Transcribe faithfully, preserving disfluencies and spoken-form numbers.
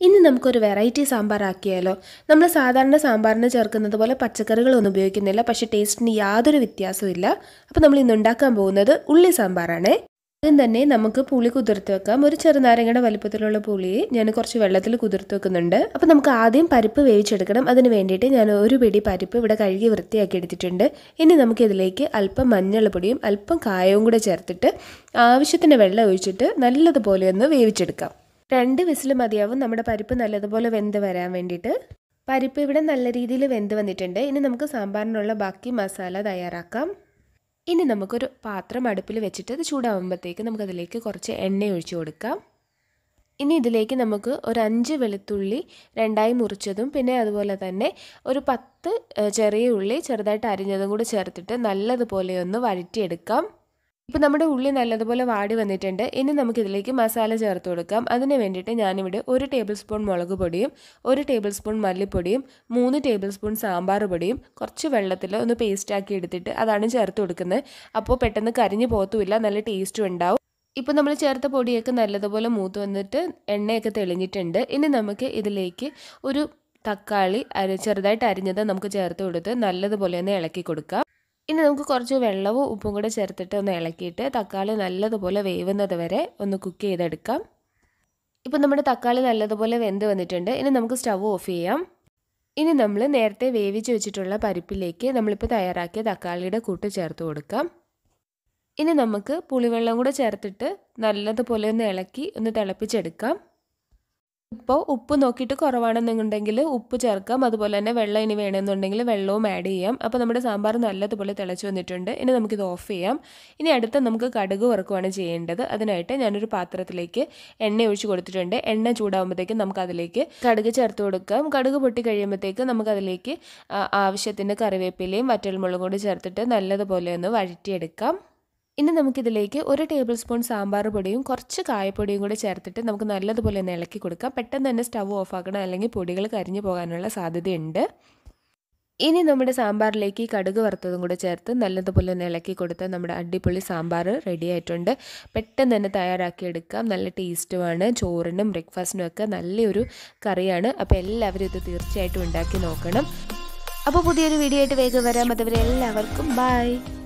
ഇന്ന് നമുക്കൊരു വെറൈറ്റി സാമ്പാർ ആക്കിയാലോ. നമ്മൾ സാധാരണ സാമ്പാറിന് ചേർക്കുന്നത് പോലെ പച്ചക്കറികളൊന്നും ഉപയോഗിക്കുന്നില്ല, പക്ഷേ ടേസ്റ്റിന് യാതൊരു വ്യത്യാസവും. അപ്പോൾ നമ്മൾ ഇന്ന് ഉണ്ടാക്കാൻ പോകുന്നത് ഉള്ളി സാമ്പാറാണ്. ആദ്യം തന്നെ നമുക്ക് പുളി കുതിർത്ത് വെക്കാം. ഒരു ചെറുനാരങ്ങയുടെ വലിപ്പത്തിലുള്ള പുളിയെ ഞാൻ കുറച്ച് വെള്ളത്തിൽ കുതിർത്ത് വെക്കുന്നുണ്ട്. അപ്പോൾ നമുക്ക് ആദ്യം പരിപ്പ് വേവിച്ചെടുക്കണം. അതിന് വേണ്ടിയിട്ട് ഞാൻ ഒരു പിടി പരിപ്പ് ഇവിടെ കഴുകി വൃത്തിയാക്കി എടുത്തിട്ടുണ്ട്. ഇനി നമുക്കിതിലേക്ക് അല്പം മഞ്ഞൾപ്പൊടിയും അല്പം കായവും കൂടെ ചേർത്തിട്ട് ആവശ്യത്തിന് വെള്ളം ഒഴിച്ചിട്ട് നല്ലതുപോലെ ഒന്ന് വേവിച്ചെടുക്കാം. രണ്ട് വിസിൽ മതിയാവും നമ്മുടെ പരിപ്പ് നല്ലതുപോലെ വെന്ത് വരാൻ വേണ്ടിയിട്ട്. പരിപ്പ് ഇവിടെ നല്ല രീതിയിൽ വെന്ത് വന്നിട്ടുണ്ട്. ഇനി നമുക്ക് സാമ്പാറിനുള്ള ബാക്കി മസാല തയ്യാറാക്കാം. ഇനി നമുക്കൊരു പാത്രം അടുപ്പിൽ വെച്ചിട്ട് അത് ചൂടാവുമ്പോഴത്തേക്ക് നമുക്കതിലേക്ക് കുറച്ച് എണ്ണ ഒഴിച്ചു കൊടുക്കാം. ഇനി ഇതിലേക്ക് നമുക്ക് ഒരു അഞ്ച് വെളുത്തുള്ളി രണ്ടായി മുറിച്ചതും പിന്നെ അതുപോലെ തന്നെ ഒരു പത്ത് ചെറിയ ഉള്ളി ചെറുതായിട്ട് അരിഞ്ഞതും കൂടി ചേർത്തിട്ട് നല്ലതുപോലെ ഒന്ന് വഴറ്റിയെടുക്കാം. ഇപ്പോൾ നമ്മുടെ ഉള്ളി നല്ലതുപോലെ വാടി വന്നിട്ടുണ്ട്. ഇനി നമുക്കിതിലേക്ക് മസാല ചേർത്ത് കൊടുക്കാം. അതിന് വേണ്ടിയിട്ട് ഞാനിവിടെ ഒരു ടേബിൾ സ്പൂൺ മുളക് പൊടിയും ഒരു ടേബിൾ സ്പൂൺ മല്ലിപ്പൊടിയും മൂന്ന് ടേബിൾ സ്പൂൺ സാമ്പാർ പൊടിയും കുറച്ച് വെള്ളത്തിൽ ഒന്ന് പേസ്റ്റാക്കി എടുത്തിട്ട് അതാണ് ചേർത്ത് കൊടുക്കുന്നത്. അപ്പോൾ പെട്ടെന്ന് കരിഞ്ഞു പോകത്തുമില്ല, നല്ല ടേസ്റ്റും ഉണ്ടാവും. ഇപ്പോൾ നമ്മൾ ചേർത്ത പൊടിയൊക്കെ നല്ലതുപോലെ മൂത്ത് വന്നിട്ട് എണ്ണയൊക്കെ തെളിഞ്ഞിട്ടുണ്ട്. ഇനി നമുക്ക് ഇതിലേക്ക് ഒരു തക്കാളി അരി ചെറുതായിട്ട് അരിഞ്ഞത് നമുക്ക് ചേർത്ത് കൊടുത്ത് നല്ലതുപോലെ ഒന്ന് ഇളക്കി കൊടുക്കാം. ഇനി നമുക്ക് കുറച്ച് വെള്ളവും ഉപ്പും കൂടെ ചേർത്തിട്ട് ഒന്ന് ഇളക്കിയിട്ട് തക്കാളി നല്ലതുപോലെ വേവുന്നത് വരെ ഒന്ന് കുക്ക് ചെയ്തെടുക്കാം. ഇപ്പോൾ നമ്മുടെ തക്കാളി നല്ലതുപോലെ വെന്ത് വന്നിട്ടുണ്ട്. ഇനി നമുക്ക് സ്റ്റവ് ഓഫ് ചെയ്യാം. ഇനി നമ്മൾ നേരത്തെ വേവിച്ച് വെച്ചിട്ടുള്ള പരിപ്പിലേക്ക് നമ്മളിപ്പോൾ തയ്യാറാക്കിയ തക്കാളിയുടെ കൂട്ട് ചേർത്ത് കൊടുക്കാം. ഇനി നമുക്ക് പുളിവെള്ളം കൂടെ ചേർത്തിട്ട് നല്ലതുപോലെ ഒന്ന് ഇളക്കി ഒന്ന് തിളപ്പിച്ചെടുക്കാം. ഇപ്പോൾ ഉപ്പ് നോക്കിയിട്ട് കുറവാണെന്നുണ്ടെങ്കിൽ ഉപ്പ് ചേർക്കാം. അതുപോലെ തന്നെ വെള്ളം ഇനി വേണമെന്നുണ്ടെങ്കിൽ വെള്ളവും ആഡ് ചെയ്യാം. അപ്പോൾ നമ്മുടെ സാമ്പാർ നല്ലതുപോലെ തിളച്ച് വന്നിട്ടുണ്ട്. ഇനി നമുക്കിത് ഓഫ് ചെയ്യാം. ഇനി അടുത്ത നമുക്ക് കടുക് വറുക്കുകയാണ് ചെയ്യേണ്ടത്. അതിനായിട്ട് ഞാനൊരു പാത്രത്തിലേക്ക് എണ്ണ ഒഴിച്ച് കൊടുത്തിട്ടുണ്ട്. എണ്ണ ചൂടാകുമ്പോഴത്തേക്കും നമുക്കതിലേക്ക് കടുക് ചേർത്ത് കൊടുക്കാം. കടുക് പൊട്ടി കഴിയുമ്പോഴത്തേക്ക് നമുക്കതിലേക്ക് ആവശ്യത്തിന് കറിവേപ്പിലയും വറ്റൽമുളകും കൂടി ചേർത്തിട്ട് നല്ലതുപോലെ ഒന്ന് വഴറ്റിയെടുക്കാം. ഇനി നമുക്കിതിലേക്ക് ഒരു ടേബിൾ സ്പൂൺ സാമ്പാർ പൊടിയും കുറച്ച് കായപ്പൊടിയും കൂടി ചേർത്തിട്ട് നമുക്ക് നല്ലതുപോലെ ഒന്ന് ഇളക്കി കൊടുക്കാം. പെട്ടെന്ന് തന്നെ സ്റ്റവ് ഓഫാക്കണം, അല്ലെങ്കിൽ പൊടികൾ കരിഞ്ഞു പോകാനുള്ള സാധ്യതയുണ്ട്. ഇനി നമ്മുടെ സാമ്പാറിലേക്ക് കടുക് വറുത്തതും കൂടെ ചേർത്ത് നല്ലതുപോലെ ഒന്ന് ഇളക്കി കൊടുത്താൽ നമ്മുടെ അടിപൊളി സാമ്പാർ റെഡി ആയിട്ടുണ്ട്. പെട്ടെന്ന് തന്നെ തയ്യാറാക്കിയെടുക്കാം. നല്ല ടേസ്റ്റുമാണ്. ചോറിനും ബ്രേക്ക്ഫാസ്റ്റിനും ഒക്കെ നല്ലൊരു കറിയാണ്. അപ്പോൾ എല്ലാവരും ഇത് തീർച്ചയായിട്ടും ഉണ്ടാക്കി നോക്കണം. അപ്പോൾ പുതിയൊരു വീഡിയോ ആയിട്ട് വേഗം വരാം. അതുവരെ എല്ലാവർക്കും ബൈ.